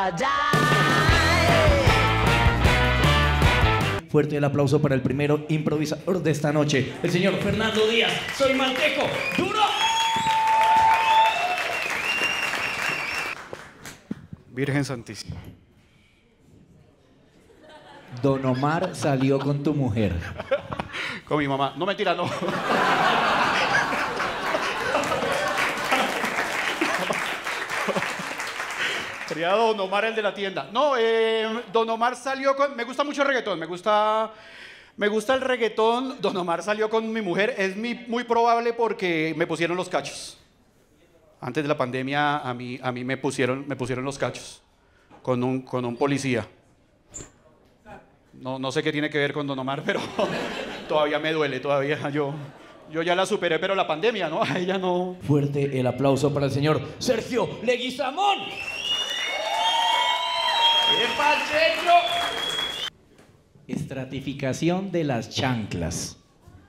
Fuerte el aplauso para el primero improvisador de esta noche, el señor Fernando Díaz. Soy manteco, duro. Virgen Santísima. Don Omar salió con tu mujer. Con mi mamá. No, mentira, no. Sería Don Omar el de la tienda. No, Don Omar salió con... Me gusta mucho el reggaetón, me gusta el reggaetón. Don Omar salió con mi mujer. Es muy probable porque me pusieron los cachos. Antes de la pandemia a mí me pusieron los cachos con un policía. No sé qué tiene que ver con Don Omar, pero todavía me duele, todavía yo ya la superé, pero la pandemia, ¿no? A ella no. Fuerte el aplauso para el señor Sergio Leguizamón. ¡Epa, Sergio! Estratificación de las chanclas.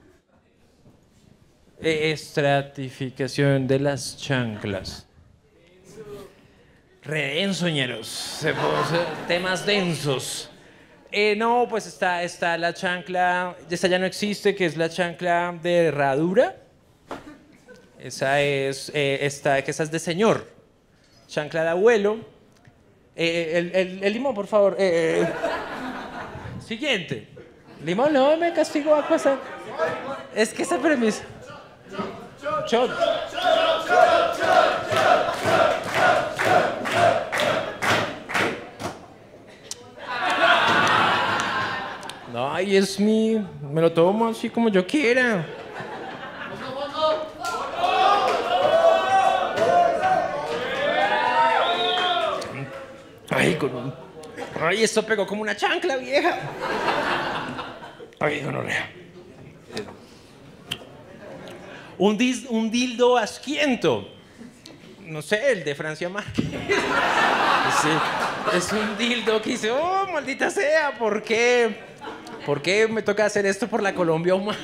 Estratificación de las chanclas. Redensoñeros. Temas densos. No, pues está la chancla, esa ya no existe, que es la chancla de herradura. Esa es de señor. Chancla de abuelo. El limón, por favor. Siguiente. Limón, no me castigo a pasar. Es que esa premisa. Shot. No, ay, es me lo tomo así como yo quiera. Ay, esto pegó como una chancla, vieja. Ay, gonorrea. Un dildo asquiento. No sé, el de Francia Márquez. Sí, es un dildo que dice, oh, maldita sea, ¿por qué? ¿Por qué me toca hacer esto por la Colombia humana?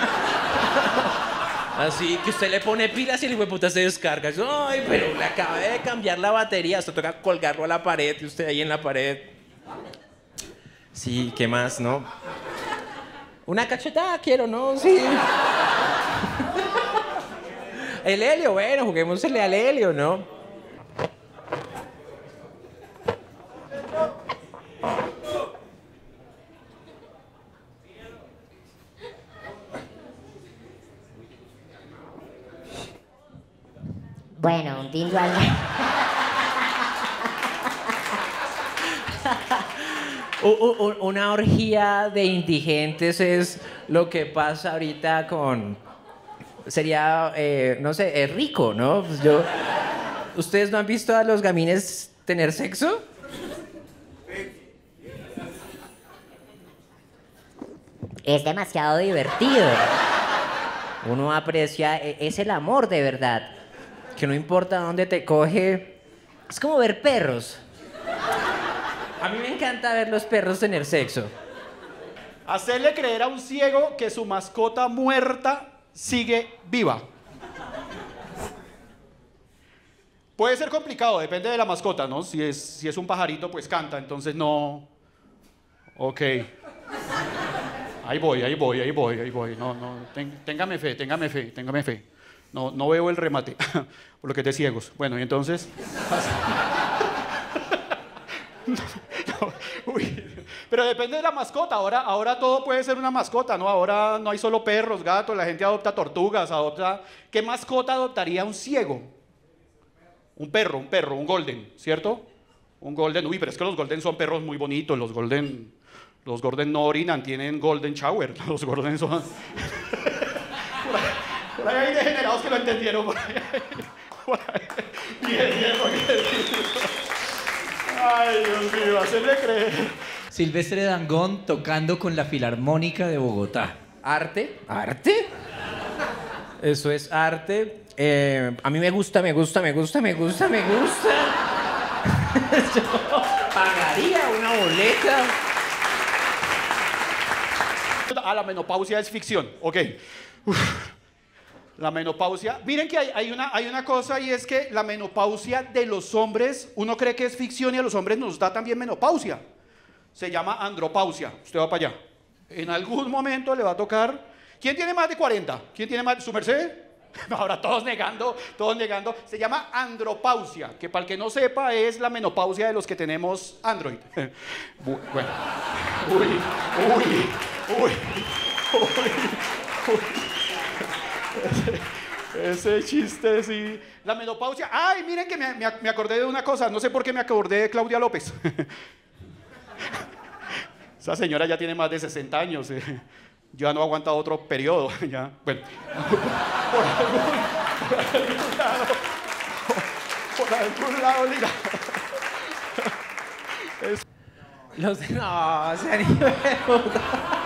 Así que usted le pone pilas y el hijueputa se descarga. Ay, pero le acabé de cambiar la batería. Usted toca colgarlo a la pared y usted ahí en la pared. Sí, ¿qué más, no? Una cachetada quiero, ¿no? Sí. El helio, bueno, juguémosle al helio, ¿no? Bueno, un dildo al... Una orgía de indigentes es lo que pasa ahorita con... Sería, no sé, es rico, ¿no? Pues ¿ustedes no han visto a los gamines tener sexo? Es demasiado divertido. Uno aprecia, es el amor de verdad. Que no importa dónde te coge. Es como ver perros. A mí me encanta ver los perros tener sexo. Hacerle creer a un ciego que su mascota muerta sigue viva. Puede ser complicado, depende de la mascota, ¿no? Si es un pajarito, pues canta, entonces no... Ok. Ahí voy. No, téngame fe. No veo el remate, por lo que te ciegos. Bueno, y entonces... Uy, pero depende de la mascota. Ahora todo puede ser una mascota, ¿no? Ahora no hay solo perros, gatos, la gente adopta tortugas, ¿Qué mascota adoptaría un ciego? Un perro, un golden, ¿cierto? Un golden. Uy, pero es que los golden son perros muy bonitos. Los golden no orinan, tienen golden shower. Los golden son... Por ahí hay degenerados que lo entendieron. Por ahí. Bien. Ay, Dios mío, hacerle creer. Silvestre Dangond tocando con la Filarmónica de Bogotá. ¿Arte? ¿Arte? Eso es arte. A mí me gusta. Yo pagaría una boleta. La menopausia es ficción, ok. Uf. La menopausia. Miren que hay una cosa y es que la menopausia de los hombres, uno cree que es ficción y a los hombres nos da también menopausia. Se llama andropausia. Usted va para allá. En algún momento le va a tocar. ¿Quién tiene más de 40? ¿Quién tiene más? ¿Su merced? Ahora todos negando, todos negando. Se llama andropausia, que para el que no sepa es la menopausia de los que tenemos Android. Bueno. Uy. Ese chiste, sí. La menopausia. Ay, miren que me acordé de una cosa. No sé por qué me acordé de Claudia López. Esa señora ya tiene más de 60 años. Ya no aguanta otro periodo. Ya. Bueno. Por algún lado, diga. No, se han ido de puta.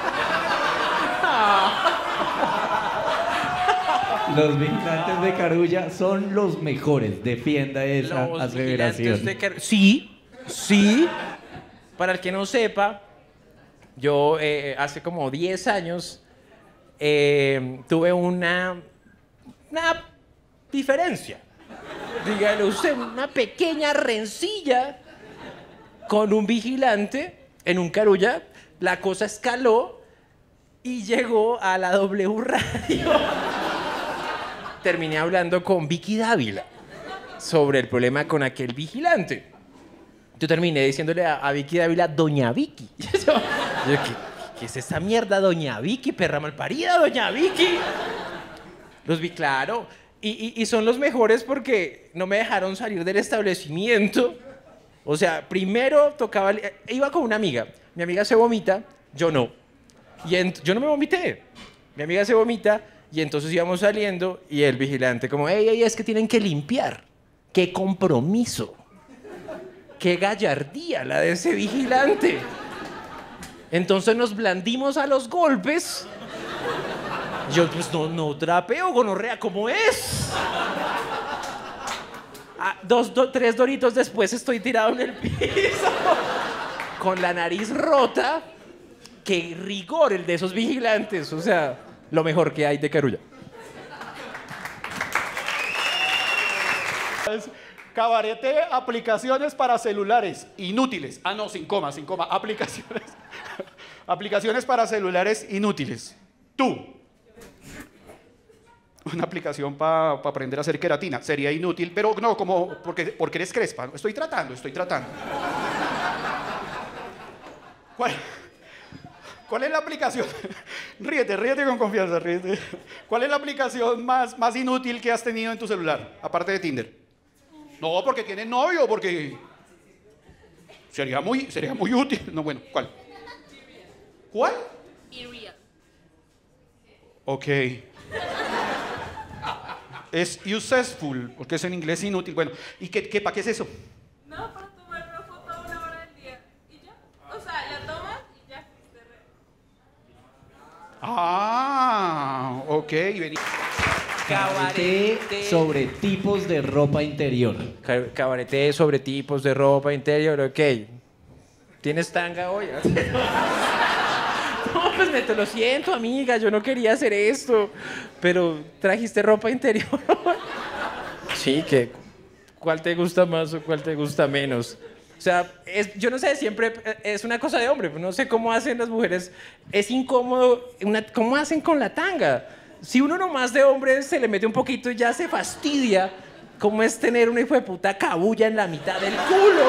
Los vigilantes de Carulla son los mejores. Defienda esa Los aseveración. vigilantes de sí. Para el que no sepa, yo hace como 10 años tuve una diferencia. Dígale usted, una pequeña rencilla con un vigilante en un Carulla. La cosa escaló y llegó a la W Radio. Terminé hablando con Vicky Dávila sobre el problema con aquel vigilante. Yo terminé diciéndole a Vicky Dávila, Doña Vicky. ¿Qué es esa mierda, Doña Vicky? Perra malparida, Doña Vicky. Los vi, claro. Y son los mejores porque no me dejaron salir del establecimiento. O sea, primero tocaba... Iba con una amiga. Mi amiga se vomita, yo no. Yo no me vomité. Mi amiga se vomita y entonces íbamos saliendo y el vigilante como, ey, es que tienen que limpiar. ¡Qué compromiso! ¡Qué gallardía la de ese vigilante! Entonces nos blandimos a los golpes. Yo, pues, no trapeo, gonorrea, ¿cómo es? 3 doritos después estoy tirado en el piso con la nariz rota. ¡Qué rigor el de esos vigilantes! O sea, lo mejor que hay de Carulla. Cabarete, aplicaciones para celulares inútiles. Ah, no, sin coma. Aplicaciones para celulares inútiles. Tú. Una aplicación para aprender a hacer queratina. Sería inútil, pero no, como porque eres crespa. Estoy tratando. ¿Cuál es la aplicación? Ríete con confianza, ríete. ¿Cuál es la aplicación más inútil que has tenido en tu celular, aparte de Tinder? No, porque tienes novio, porque sería muy útil. No, bueno, ¿cuál? ¿Cuál? Real. Ok. Es useful, porque es en inglés inútil. Bueno, ¿y para qué es eso? No, para tomar una foto a una hora del día. ¿Y ya? O sea, la tomas y ya. Ah, ok. Vení. Cabaret sobre tipos de ropa interior. Cabareté sobre tipos de ropa interior, ok. ¿Tienes tanga hoy? No, pues te lo siento, amiga, yo no quería hacer esto. Pero trajiste ropa interior. Sí, ¿cuál te gusta más o cuál te gusta menos? O sea, yo no sé, siempre es una cosa de hombre. No sé cómo hacen las mujeres. Es incómodo. ¿Cómo hacen con la tanga? Si uno nomás de hombre se le mete un poquito y ya se fastidia, ¿cómo es tener una hijo de puta cabulla en la mitad del culo?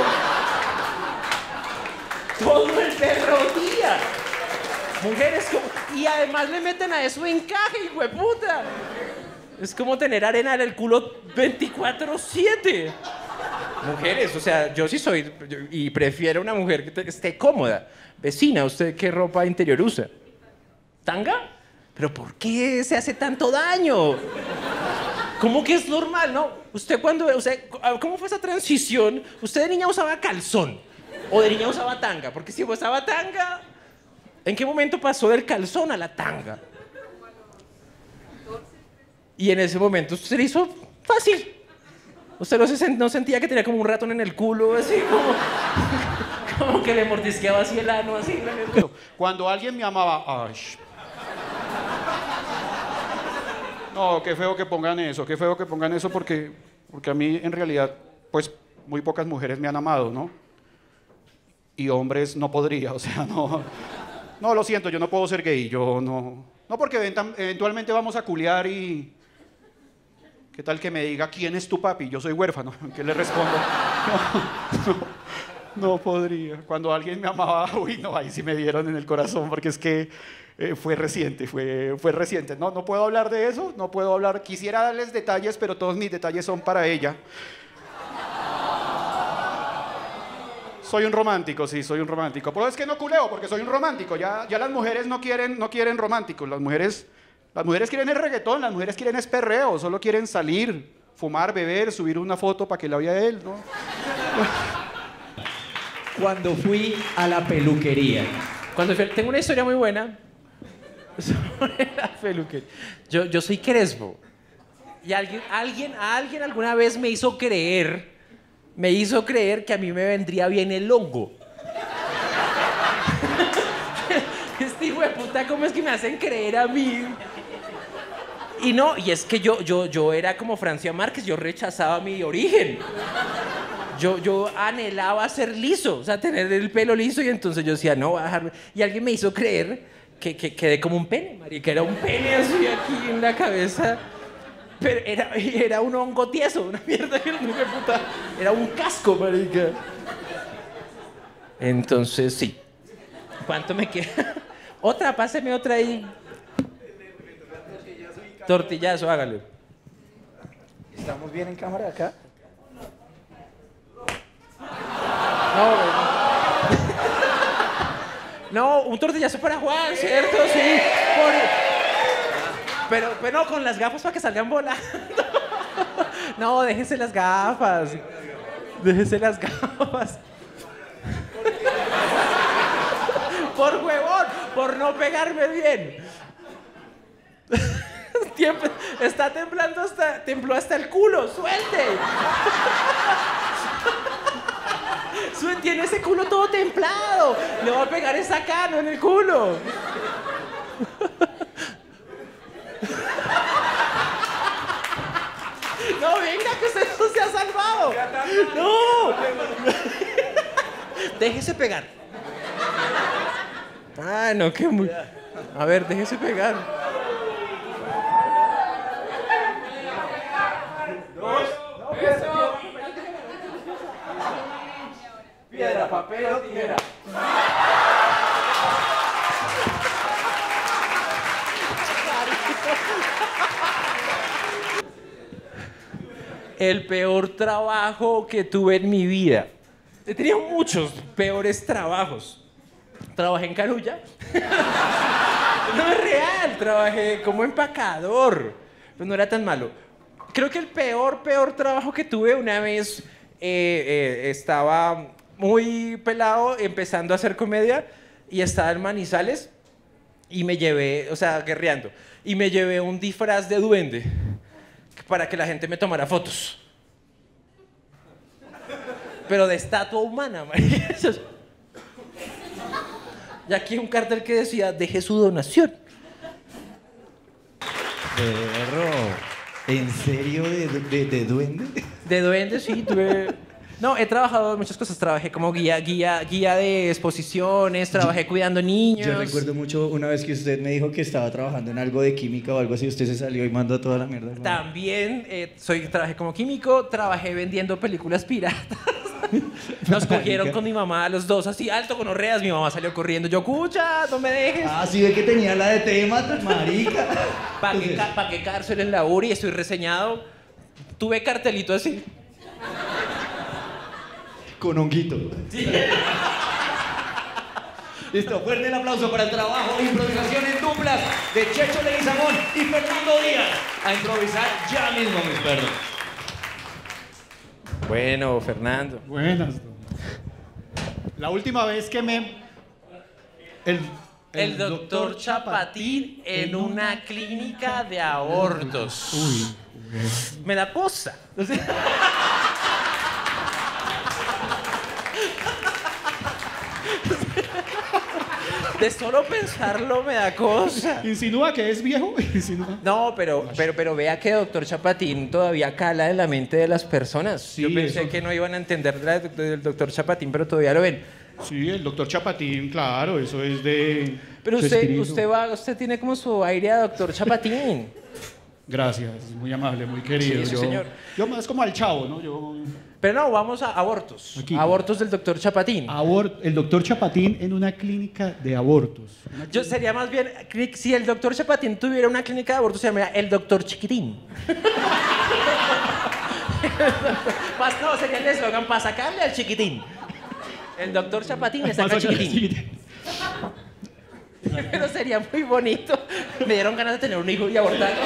Todo el perro día. Mujeres y además le meten a eso encaje, hijo de puta. Es como tener arena en el culo 24/7. Mujeres, o sea, yo sí soy y prefiero una mujer que esté cómoda. Vecina, ¿usted qué ropa interior usa? ¿Tanga? ¿Pero por qué se hace tanto daño? ¿Cómo que es normal, no? Usted ¿cómo fue esa transición? ¿Usted de niña usaba calzón? ¿O de niña usaba tanga? Porque si usaba tanga, ¿en qué momento pasó del calzón a la tanga? Y en ese momento se le hizo fácil. Usted no sentía que tenía como un ratón en el culo, así como que le mordisqueaba así el ano, así. Cuando alguien me amaba, ay, No, qué feo que pongan eso, qué feo que pongan eso porque a mí en realidad, pues muy pocas mujeres me han amado, ¿no? Y hombres no podría, o sea, no. No, lo siento, yo no puedo ser gay, yo no. No, porque eventualmente vamos a culiar y. ¿Qué tal que me diga quién es tu papi? Yo soy huérfano. ¿Qué le respondo? No podría. Cuando alguien me amaba, uy, no, ahí sí me dieron en el corazón, porque es que fue reciente, fue reciente. No, no puedo hablar de eso, no puedo hablar. Quisiera darles detalles, pero todos mis detalles son para ella. Soy un romántico, sí, soy un romántico. Pero es que no culeo, porque soy un romántico. Ya las mujeres no quieren románticos. Las mujeres quieren el reggaetón, las mujeres quieren es perreo, solo quieren salir, fumar, beber, subir una foto para que la vea él, ¿no? Cuando fui a la peluquería. Tengo una historia muy buena sobre la peluquería. Yo soy crespo. Y alguien alguna vez me hizo creer que a mí me vendría bien el hongo. Este hijo de puta, ¿cómo es que me hacen creer a mí? Y no, y es que yo era como Francia Márquez, yo rechazaba mi origen. Yo anhelaba ser liso, o sea, tener el pelo liso, y entonces yo decía, no, voy a dejarme. Y alguien me hizo creer que quedé como un pene, marica, era un pene así aquí en la cabeza. Pero era un hongo tieso, una mierda que puta. Era un casco, marica. Entonces, sí. ¿Cuánto me queda? Otra, páseme otra ahí. Tortillazo, hágale. ¿Estamos bien en cámara acá? No, un tortillazo para Juan, ¿cierto? Sí. Pero no, con las gafas para que salgan volando. No, déjese las gafas. Déjese las gafas. Por huevón, por no pegarme bien. Está temblando tembló hasta el culo, suelte. Tiene ese culo todo templado. Le voy a pegar esa acá, no en el culo. No, venga, que usted no se ha salvado. No. Déjese pegar. Ah, no, qué muy... A ver, déjese pegar. Piedra, papel o tijera. El peor trabajo que tuve en mi vida. He tenido muchos peores trabajos. Trabajé en Carulla. No es real, trabajé como empacador. Pero no era tan malo. Creo que el peor trabajo que tuve una vez estaba muy pelado empezando a hacer comedia y estaba en Manizales y me llevé, o sea, guerreando, y me llevé un disfraz de duende para que la gente me tomara fotos. Pero de estatua humana, marica. Y aquí un cartel que decía, deje su donación. Perro, ¿en serio de duende? De duende, sí, tuve... No, he trabajado en muchas cosas. Trabajé como guía de exposiciones, trabajé cuidando niños. Yo recuerdo mucho una vez que usted me dijo que estaba trabajando en algo de química o algo así, usted se salió y mandó toda la mierda. También trabajé como químico, trabajé vendiendo películas piratas. Nos cogieron con mi mamá los dos así, alto con orreas. Mi mamá salió corriendo. Yo, cucha, no me dejes. Ah, sí ve que tenía la de tema, marica. ¿Pa' qué cárcel en la URI? Estoy reseñado. Tuve cartelito así. Con honguito. Sí. Listo, fuerte el aplauso para el trabajo de improvisación en duplas de Checho Leguizamón y Fernando Díaz. A improvisar ya mismo, mis perros. Bueno, Fernando. Buenas. La última vez que El doctor Chapatín en una clínica de abortos. Uy. Me da cosa. De solo pensarlo me da cosa. ¿Insinúa que es viejo? Insinúa. No, pero vea que doctor Chapatín todavía cala en la mente de las personas. Sí, Yo pensé eso. que no iban a entender del doctor Chapatín, pero todavía lo ven. Sí, el doctor Chapatín, claro, eso es de... Pero su espíritu. usted tiene como su aire a doctor Chapatín. Gracias, muy amable, muy querido. Sí, sí, yo, señor. Yo más como al chavo, ¿no? Yo... Pero no, vamos a abortos. Aquí. Abortos del doctor Chapatín. El doctor Chapatín en una clínica de abortos. Yo sería más bien, si el doctor Chapatín tuviera una clínica de abortos, se llamaría el doctor Chiquitín. No, sería el eslogan para sacarle al chiquitín. El doctor Chapatín le saca al chiquitín. Pero sería muy bonito. Me dieron ganas de tener un hijo y abortarlo.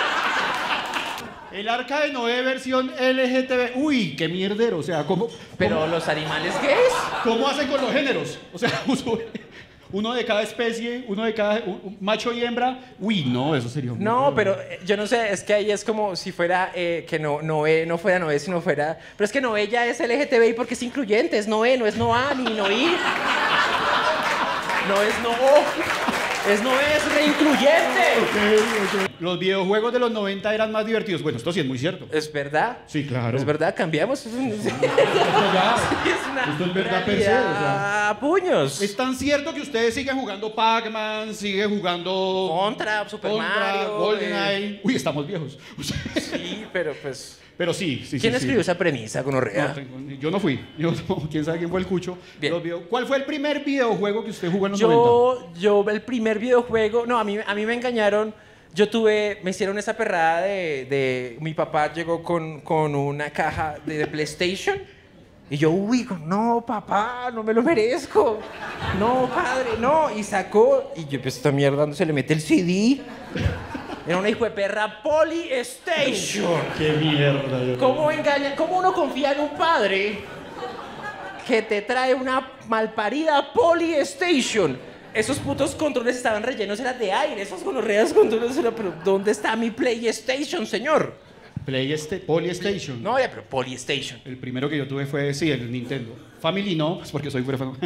El arca de Noé versión LGTB. Uy, qué mierdero. O sea, Pero los animales, ¿qué es? ¿cómo hacen con los géneros? O sea, uno de cada especie, uno de cada macho y hembra. Uy, no, eso sería un No, pero yo no sé, es que ahí es como si fuera que Noé no fuera Noé, sino fuera... Pero es que Noé ya es LGTBI porque es incluyente, es Noé, no es Noa ni Noí. No es es Noé, es reincluyente. Los videojuegos de los 90 eran más divertidos. Bueno, esto sí es muy cierto. ¿Es verdad? Sí, claro. ¿Es verdad? ¿Cambiamos? Esto es verdad per se, o sea. realidad, puños. Es tan cierto que ustedes siguen jugando Pac-Man, siguen jugando... Contra, Super Mario, GoldenEye. Uy, estamos viejos. Sí, pero pues... Pero sí. ¿Quién escribió esa premisa, gonorrea? Yo no fui. ¿Quién sabe quién fue el cucho? Bien. ¿Cuál fue el primer videojuego que usted jugó en los 90? Yo el primer videojuego... No, a mí me engañaron. Me hicieron esa perrada de mi papá llegó con una caja de PlayStation y yo, uy, no, papá, no me lo merezco. No, padre, no. Y sacó, y yo, pues esta mierda, ¿dónde se le mete el CD? Era una hijo de perra Polystation. ¡Qué mierda! ¿Cómo uno confía en un padre que te trae una malparida Polystation? Esos putos controles estaban rellenos, eran de aire. Esos gonorreas controles eran, pero ¿dónde está mi PlayStation, señor? Polystation. No, ya, pero Polystation. El primero que yo tuve fue, sí, el Nintendo. Family no, pues porque soy huérfano.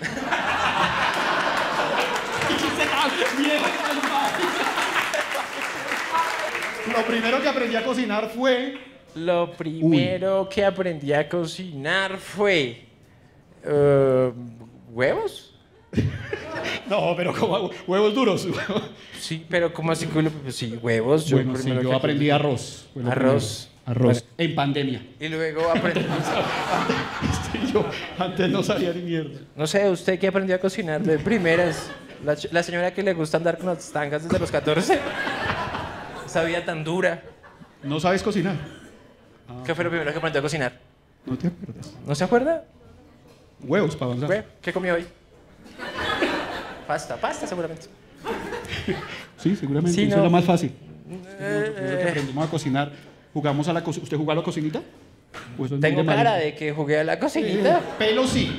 Lo primero que aprendí a cocinar fue... Lo primero que aprendí a cocinar fue... ¿huevos? No, pero como huevos duros. Sí, pero ¿cómo así? Sí, huevos. Bueno, sí, yo aprendí arroz. Fue lo Arroz. primero. Arroz. Bueno. En pandemia. Y luego aprendí... Sí, yo antes no sabía ni mierda. No sé, ¿usted qué aprendió a cocinar de primeras? La señora que le gusta andar con las tangas desde los 14. Esa vida tan dura. ¿No sabes cocinar? ¿Qué fue lo primero que aprendió a cocinar? No te acuerdas. ¿No se acuerda? Huevos para avanzar. ¿Qué comió hoy? Pasta seguramente. Sí, seguramente. Sí, Eso no. es lo más fácil. Lo primero que aprendimos a cocinar. Jugamos a la cocina. ¿Usted jugó a la cocinita? ¿O eso es muy Tengo de cara marica? de que jugué a la cocinita. Pelo sí.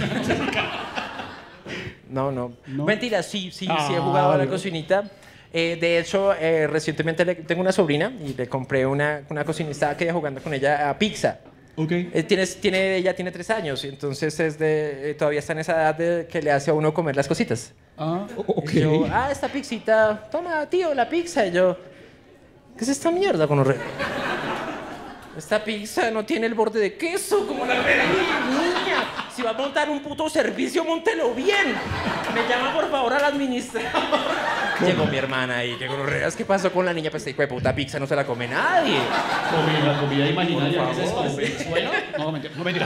No. ¿No? Mentira, sí he Ah, jugado a la bueno. cocinita. De hecho, recientemente tengo una sobrina y le compré una cocinita. Estaba que jugando con ella a pizza. Ok. Ella tiene 3 años y entonces todavía está en esa edad de que le hace a uno comer las cositas. Ok. Y yo, esta pizzita, toma, tío, la pizza. Y yo, ¿qué es esta mierda con Esta pizza no tiene el borde de queso como la niña. Si va a montar un puto servicio, móntelo bien. Me llama por favor al administrador. Llegó mi hermana ahí, qué gonorreas, ¿qué pasó con la niña? Pues esta hijo de puta pizza no se la come nadie. La comida imaginaria. Por ¿Qué es esto? favor. ¿Venezuela? No, mentira.